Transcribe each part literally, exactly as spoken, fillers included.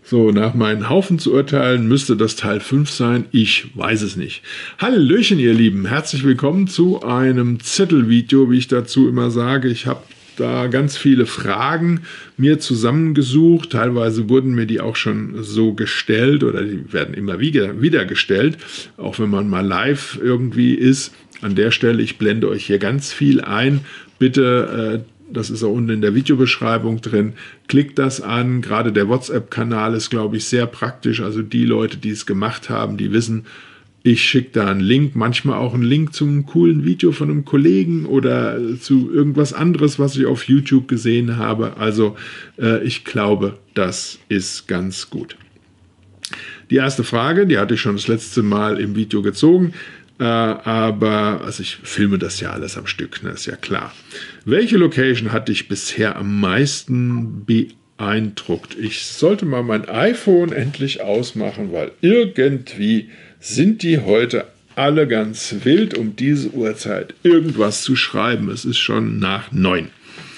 So, nach meinen Haufen zu urteilen, müsste das Teil fünf sein. Ich weiß es nicht. Hallöchen, ihr Lieben. Herzlich willkommen zu einem Zettelvideo, wie ich dazu immer sage. Ich habe da ganz viele Fragen mir zusammengesucht. Teilweise wurden mir die auch schon so gestellt oder die werden immer wieder, wieder gestellt, auch wenn man mal live irgendwie ist. An der Stelle, ich blende euch hier ganz viel ein. Bitte, äh, das ist auch unten in der Videobeschreibung drin, klickt das an. Gerade der WhatsApp-Kanal ist, glaube ich, sehr praktisch. Also die Leute, die es gemacht haben, die wissen, ich schicke da einen Link, manchmal auch einen Link zu einem coolen Video von einem Kollegen oder zu irgendwas anderes, was ich auf YouTube gesehen habe. Also äh, ich glaube, das ist ganz gut. Die erste Frage, die hatte ich schon das letzte Mal im Video gezogen. Äh, aber, also ich filme das ja alles am Stück, ne, ist ja klar. Welche Location hat dich bisher am meisten beeindruckt? Ich sollte mal mein iPhone endlich ausmachen, weil irgendwie sind die heute alle ganz wild, um diese Uhrzeit irgendwas zu schreiben. Es ist schon nach neun.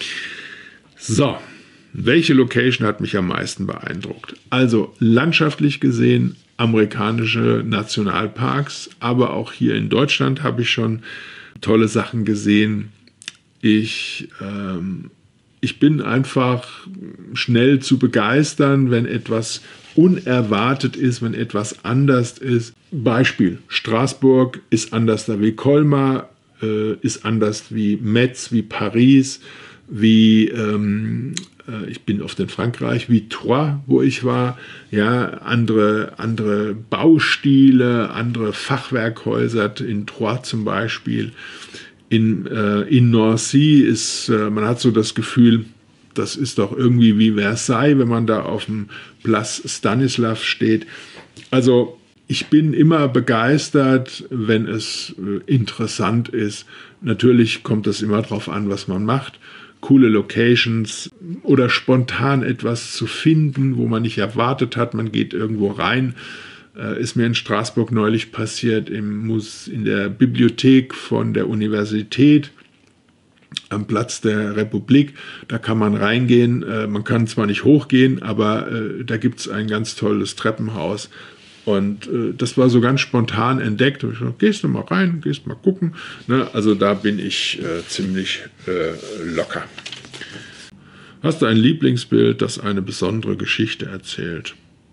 So, welche Location hat mich am meisten beeindruckt? Also landschaftlich gesehen amerikanische Nationalparks, aber auch hier in Deutschland habe ich schon tolle Sachen gesehen. Ich, ähm, ich bin einfach schnell zu begeistern, wenn etwas unerwartet ist, wenn etwas anders ist. Beispiel, Straßburg ist anders wie Colmar, äh, ist anders wie Metz, wie Paris, wie ähm, ich bin oft in Frankreich, wie Troyes, wo ich war, ja, andere, andere Baustile, andere Fachwerkhäuser, in Troyes zum Beispiel. In, äh, in Nancy ist, äh, man hat so das Gefühl, das ist doch irgendwie wie Versailles, wenn man da auf dem Place Stanislas steht. Also ich bin immer begeistert, wenn es äh, interessant ist. Natürlich kommt es immer darauf an, was man macht. Coole Locations oder spontan etwas zu finden, wo man nicht erwartet hat, man geht irgendwo rein. Äh, ist mir in Straßburg neulich passiert, im Mus in der Bibliothek von der Universität am Platz der Republik. Da kann man reingehen, äh, man kann zwar nicht hochgehen, aber äh, da gibt es ein ganz tolles Treppenhaus. Und äh, das war so ganz spontan entdeckt. Und ich dachte, gehst du mal rein, gehst mal gucken. Ne? Also da bin ich äh, ziemlich äh, locker. Hast du ein Lieblingsbild, das eine besondere Geschichte erzählt?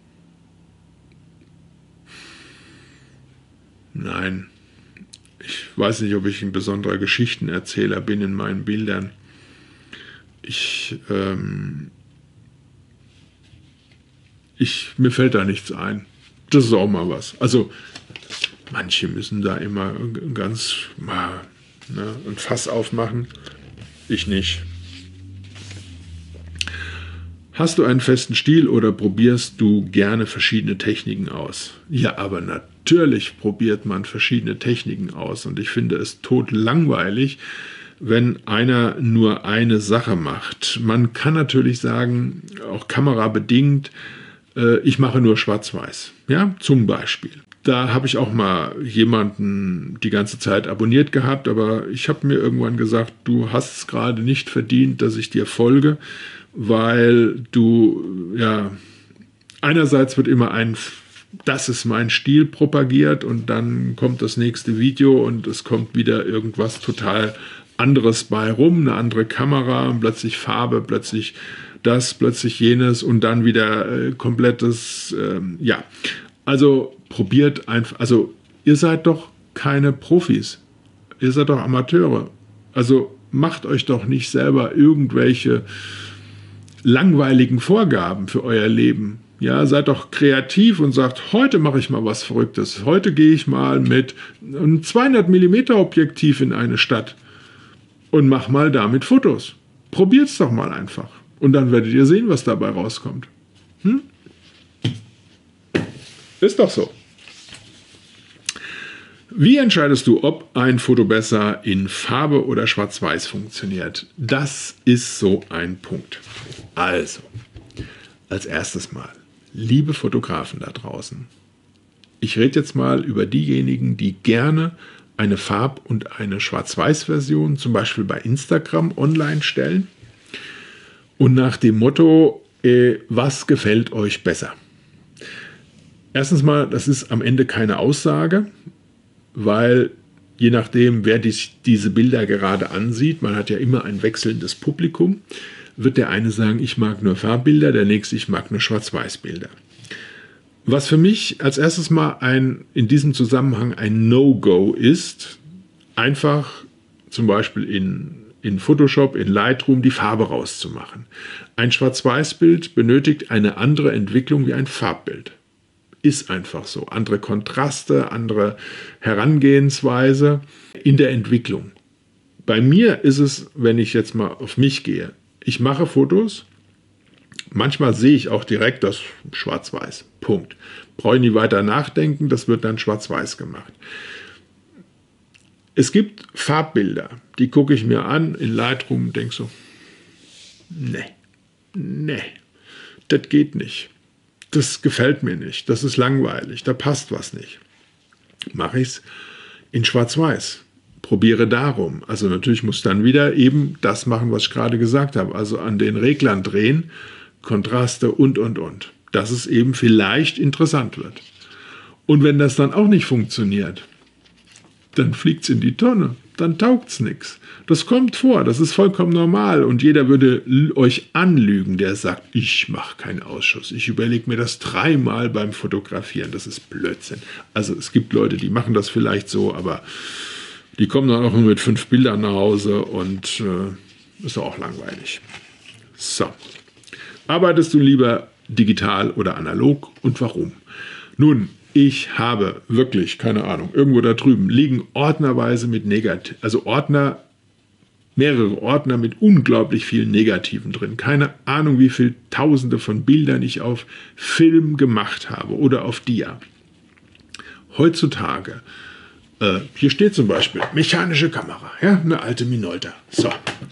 Nein. Ich weiß nicht, ob ich ein besonderer Geschichtenerzähler bin in meinen Bildern. Ich, ähm, ich, mir fällt da nichts ein. Das ist auch mal was. Also manche müssen da immer ganz mal, ne, ein Fass aufmachen. Ich nicht. Hast du einen festen Stil oder probierst du gerne verschiedene Techniken aus? Ja, aber natürlich probiert man verschiedene Techniken aus. Und ich finde es totlangweilig, wenn einer nur eine Sache macht. Man kann natürlich sagen, auch kamerabedingt, ich mache nur schwarz-weiß, ja, zum Beispiel. Da habe ich auch mal jemanden die ganze Zeit abonniert gehabt, aber ich habe mir irgendwann gesagt, du hast es gerade nicht verdient, dass ich dir folge, weil du, ja, einerseits wird immer ein, das ist mein Stil propagiert und dann kommt das nächste Video und es kommt wieder irgendwas total anderes bei rum, eine andere Kamera, plötzlich Farbe, plötzlich das, plötzlich jenes und dann wieder äh, komplettes, ähm, ja, also probiert einfach, also ihr seid doch keine Profis, ihr seid doch Amateure, also macht euch doch nicht selber irgendwelche langweiligen Vorgaben für euer Leben, ja, seid doch kreativ und sagt, heute mache ich mal was Verrücktes, heute gehe ich mal mit einem zweihundert Millimeter Objektiv in eine Stadt und mach mal damit Fotos, probiert's doch mal einfach. Und dann werdet ihr sehen, was dabei rauskommt. Hm? Ist doch so. Wie entscheidest du, ob ein Foto besser in Farbe oder Schwarz-Weiß funktioniert? Das ist so ein Punkt. Also, als erstes mal, liebe Fotografen da draußen, ich rede jetzt mal über diejenigen, die gerne eine Farb- und eine Schwarz-Weiß-Version zum Beispiel bei Instagram online stellen. Und nach dem Motto, äh, was gefällt euch besser? Erstens mal, das ist am Ende keine Aussage, weil je nachdem, wer sich diese Bilder gerade ansieht, man hat ja immer ein wechselndes Publikum, wird der eine sagen, ich mag nur Farbbilder, der nächste, ich mag nur Schwarz-Weiß-Bilder. Was für mich als erstes mal ein, in diesem Zusammenhang ein No-Go ist, einfach zum Beispiel in, in Photoshop, in Lightroom die Farbe rauszumachen. Ein Schwarz-Weiß-Bild benötigt eine andere Entwicklung wie ein Farbbild. Ist einfach so. Andere Kontraste, andere Herangehensweise in der Entwicklung. Bei mir ist es, wenn ich jetzt mal auf mich gehe, ich mache Fotos, manchmal sehe ich auch direkt das Schwarz-Weiß. Punkt. Brauche ich nie weiter nachdenken, das wird dann Schwarz-Weiß gemacht. Es gibt Farbbilder, die gucke ich mir an in Lightroom und denke so, nee, nee, das geht nicht. Das gefällt mir nicht, das ist langweilig, da passt was nicht. Mache ich es in Schwarz-Weiß. Probiere darum. Also natürlich muss dann wieder eben das machen, was ich gerade gesagt habe. Also an den Reglern drehen, Kontraste und, und, und. Dass es eben vielleicht interessant wird. Und wenn das dann auch nicht funktioniert, dann fliegt es in die Tonne. Dann taugt es nichts. Das kommt vor, das ist vollkommen normal. Und jeder würde euch anlügen, der sagt, ich mache keinen Ausschuss. Ich überlege mir das dreimal beim Fotografieren. Das ist Blödsinn. Also es gibt Leute, die machen das vielleicht so, aber die kommen dann auch nur mit fünf Bildern nach Hause und äh, ist auch langweilig. So. Arbeitest du lieber digital oder analog und warum? Nun, ich habe wirklich, keine Ahnung, irgendwo da drüben liegen ordnerweise mit Negativ, also Ordner, mehrere Ordner mit unglaublich vielen Negativen drin. Keine Ahnung, wie viele Tausende von Bildern ich auf Film gemacht habe oder auf Dia. Heutzutage, äh, hier steht zum Beispiel mechanische Kamera, ja, eine alte Minolta. So.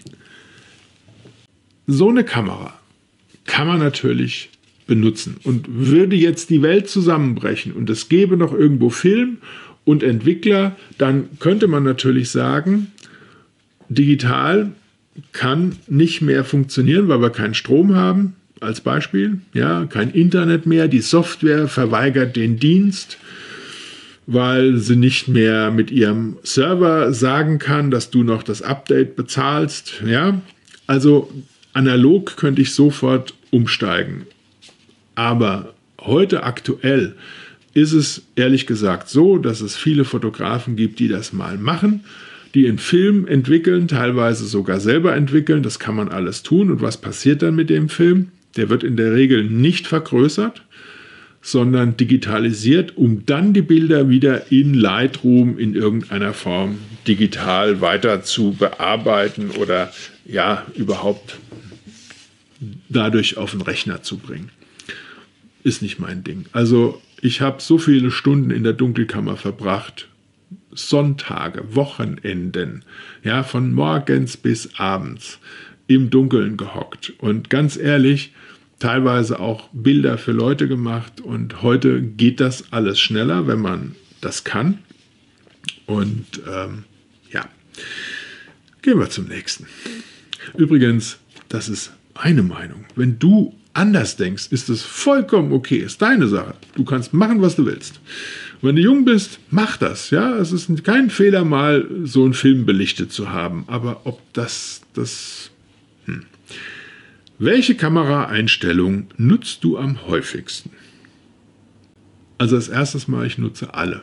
So eine Kamera kann man natürlich benutzen. Und würde jetzt die Welt zusammenbrechen und es gäbe noch irgendwo Film und Entwickler, dann könnte man natürlich sagen, digital kann nicht mehr funktionieren, weil wir keinen Strom haben, als Beispiel, ja, kein Internet mehr, die Software verweigert den Dienst, weil sie nicht mehr mit ihrem Server sagen kann, dass du noch das Update bezahlst, ja. Also analog könnte ich sofort umsteigen. Aber heute aktuell ist es ehrlich gesagt so, dass es viele Fotografen gibt, die das mal machen, die einen Film entwickeln, teilweise sogar selber entwickeln. Das kann man alles tun. Und was passiert dann mit dem Film? Der wird in der Regel nicht vergrößert, sondern digitalisiert, um dann die Bilder wieder in Lightroom in irgendeiner Form digital weiter zu bearbeiten oder ja, überhaupt dadurch auf den Rechner zu bringen. Ist nicht mein Ding. Also ich habe so viele Stunden in der Dunkelkammer verbracht, Sonntage, Wochenenden, ja, von morgens bis abends im Dunkeln gehockt und ganz ehrlich, teilweise auch Bilder für Leute gemacht und heute geht das alles schneller, wenn man das kann. Und ähm, ja, gehen wir zum nächsten. Übrigens, das ist meine Meinung. Wenn du anders denkst, ist es vollkommen okay, ist deine Sache. Du kannst machen, was du willst. Wenn du jung bist, mach das. Ja, es ist kein Fehler, mal so einen Film belichtet zu haben. Aber ob das, das, hm. Welche Kameraeinstellung nutzt du am häufigsten? Also als erstes Mal, ich nutze alle.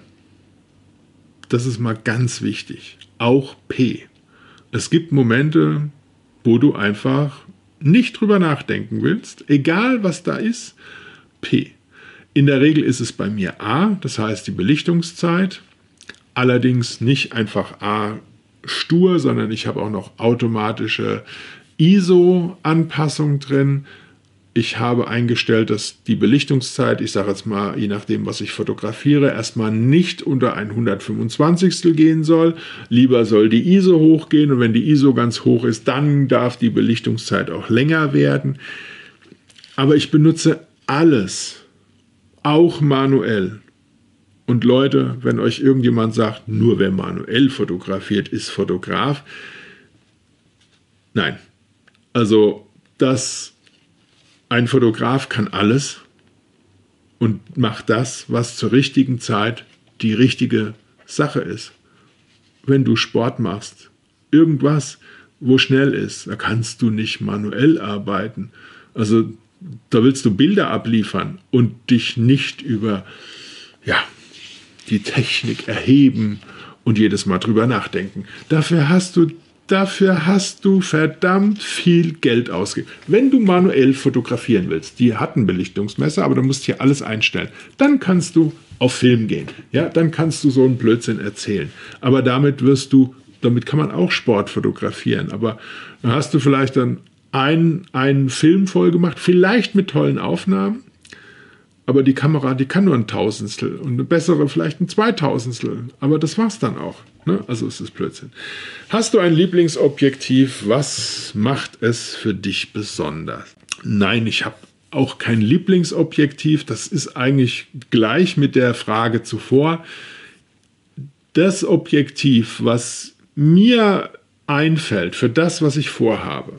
Das ist mal ganz wichtig. Auch P. Es gibt Momente, wo du einfach nicht drüber nachdenken willst, egal was da ist, P. In der Regel ist es bei mir A, das heißt die Belichtungszeit, allerdings nicht einfach A stur, sondern ich habe auch noch automatische I S O-Anpassung drin. Ich habe eingestellt, dass die Belichtungszeit, ich sage jetzt mal, je nachdem, was ich fotografiere, erstmal nicht unter ein hundertfünfundzwanzigstel gehen soll. Lieber soll die I S O hochgehen und wenn die I S O ganz hoch ist, dann darf die Belichtungszeit auch länger werden. Aber ich benutze alles, auch manuell. Und Leute, wenn euch irgendjemand sagt, nur wer manuell fotografiert, ist Fotograf. Nein, also das... Ein Fotograf kann alles und mach das, was zur richtigen Zeit die richtige Sache ist. Wenn du Sport machst, irgendwas, wo schnell ist, da kannst du nicht manuell arbeiten. Also da willst du Bilder abliefern und dich nicht über ja, die Technik erheben und jedes Mal drüber nachdenken. Dafür hast du, dafür hast du verdammt viel Geld ausgegeben. Wenn du manuell fotografieren willst, die hat ein Belichtungsmesser, aber du musst hier alles einstellen, dann kannst du auf Film gehen. Ja, dann kannst du so einen Blödsinn erzählen. Aber damit wirst du, damit kann man auch Sport fotografieren. Aber dann hast du vielleicht dann einen, einen Film voll gemacht, vielleicht mit tollen Aufnahmen. Aber die Kamera, die kann nur ein Tausendstel und eine bessere vielleicht ein Zweitausendstel. Aber das war's dann auch. Ne? Also ist das Blödsinn. Hast du ein Lieblingsobjektiv? Was macht es für dich besonders? Nein, ich habe auch kein Lieblingsobjektiv. Das ist eigentlich gleich mit der Frage zuvor. Das Objektiv, was mir einfällt für das, was ich vorhabe,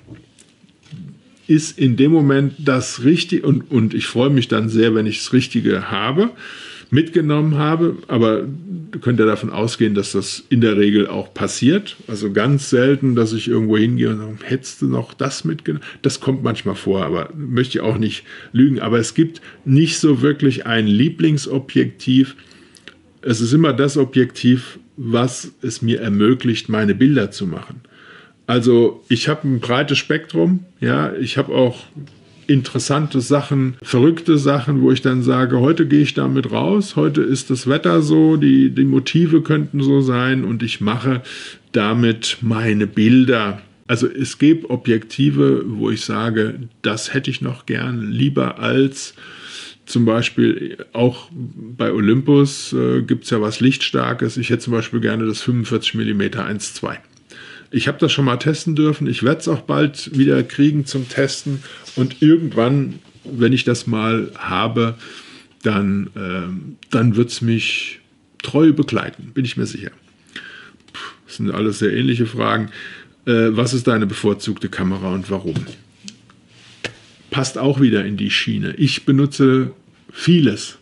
ist in dem Moment das Richtige, und, und ich freue mich dann sehr, wenn ich das Richtige habe, mitgenommen habe, aber du könnt ja davon ausgehen, dass das in der Regel auch passiert. Also ganz selten, dass ich irgendwo hingehe und sage, hättest du noch das mitgenommen? Das kommt manchmal vor, aber möchte ich auch nicht lügen. Aber es gibt nicht so wirklich ein Lieblingsobjektiv. Es ist immer das Objektiv, was es mir ermöglicht, meine Bilder zu machen. Also ich habe ein breites Spektrum, ja, ich habe auch interessante Sachen, verrückte Sachen, wo ich dann sage, heute gehe ich damit raus, heute ist das Wetter so, die, die Motive könnten so sein und ich mache damit meine Bilder. Also es gibt Objektive, wo ich sage, das hätte ich noch gern, lieber als zum Beispiel auch bei Olympus äh, gibt es ja was Lichtstarkes. Ich hätte zum Beispiel gerne das fünfundvierzig Millimeter eins Komma zwei. Ich habe das schon mal testen dürfen. Ich werde es auch bald wieder kriegen zum Testen. Und irgendwann, wenn ich das mal habe, dann, äh, dann wird es mich treu begleiten, bin ich mir sicher. Das sind alles sehr ähnliche Fragen. Äh, was ist deine bevorzugte Kamera und warum? Passt auch wieder in die Schiene. Ich benutze vieles.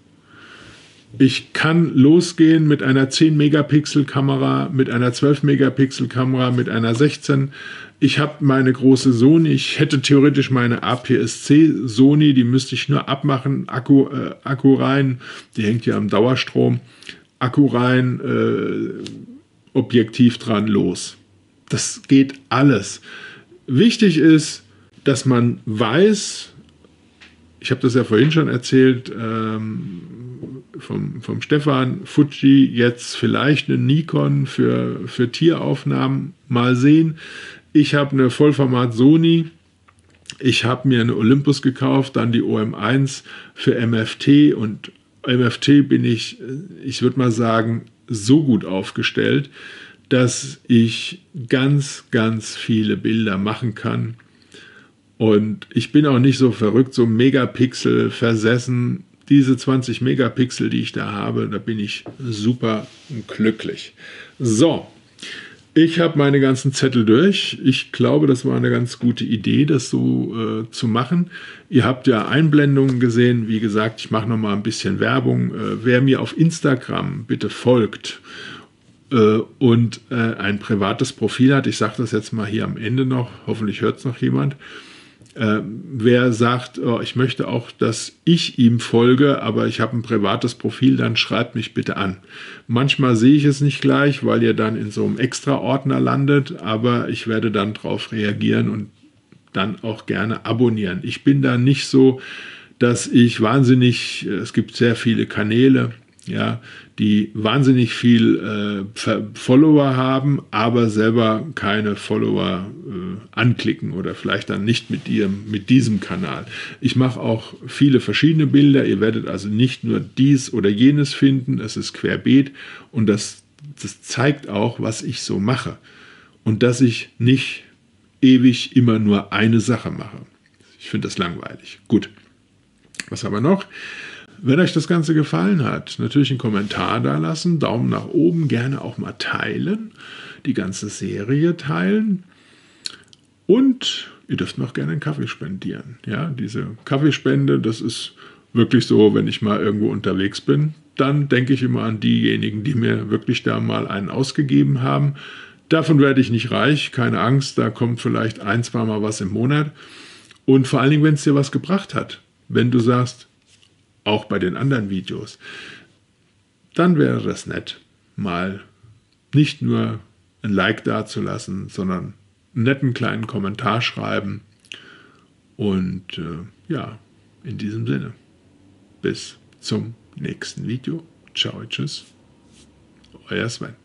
Ich kann losgehen mit einer zehn Megapixel Kamera, mit einer zwölf Megapixel Kamera, mit einer sechzehn. Ich habe meine große Sony. Ich hätte theoretisch meine A P S C Sony, die müsste ich nur abmachen. Akku, äh, Akku rein, die hängt ja am Dauerstrom. Akku rein, äh, Objektiv dran, los. Das geht alles. Wichtig ist, dass man weiß, ich habe das ja vorhin schon erzählt, ähm, vom, vom Stefan, Fuji, jetzt vielleicht eine Nikon für, für Tieraufnahmen, mal sehen. Ich habe eine Vollformat Sony, ich habe mir eine Olympus gekauft, dann die O M eins für M F T und M F T bin ich, ich würde mal sagen, so gut aufgestellt, dass ich ganz, ganz viele Bilder machen kann. Und ich bin auch nicht so verrückt, so Megapixel versessen. Diese zwanzig Megapixel, die ich da habe, da bin ich super glücklich. So, ich habe meine ganzen Zettel durch. Ich glaube, das war eine ganz gute Idee, das so äh, zu machen. Ihr habt ja Einblendungen gesehen. Wie gesagt, ich mache noch mal ein bisschen Werbung. Äh, wer mir auf Instagram bitte folgt äh, und äh, ein privates Profil hat, ich sage das jetzt mal hier am Ende noch, hoffentlich hört es noch jemand. Äh, wer sagt, oh, ich möchte auch, dass ich ihm folge, aber ich habe ein privates Profil, dann schreibt mich bitte an. Manchmal sehe ich es nicht gleich, weil ihr dann in so einem Extra-Ordner landet, aber ich werde dann darauf reagieren und dann auch gerne abonnieren. Ich bin da nicht so, dass ich wahnsinnig, es gibt sehr viele Kanäle, ja, die wahnsinnig viel äh, Follower haben, aber selber keine Follower äh, anklicken oder vielleicht dann nicht mit ihrem, mit diesem Kanal. Ich mache auch viele verschiedene Bilder. Ihr werdet also nicht nur dies oder jenes finden. Es ist querbeet und das, das zeigt auch, was ich so mache und dass ich nicht ewig immer nur eine Sache mache. Ich finde das langweilig. Gut. Was haben wir noch? Wenn euch das Ganze gefallen hat, natürlich einen Kommentar da lassen, Daumen nach oben, gerne auch mal teilen, die ganze Serie teilen und ihr dürft mir auch gerne einen Kaffee spendieren. Ja, diese Kaffeespende, das ist wirklich so, wenn ich mal irgendwo unterwegs bin, dann denke ich immer an diejenigen, die mir wirklich da mal einen ausgegeben haben. Davon werde ich nicht reich, keine Angst, da kommt vielleicht ein, zwei Mal was im Monat. Und vor allen Dingen, wenn es dir was gebracht hat, wenn du sagst, auch bei den anderen Videos, dann wäre das nett, mal nicht nur ein Like dazulassen, sondern einen netten kleinen Kommentar schreiben. Und äh, ja, in diesem Sinne, bis zum nächsten Video. Ciao, tschüss, euer Sven.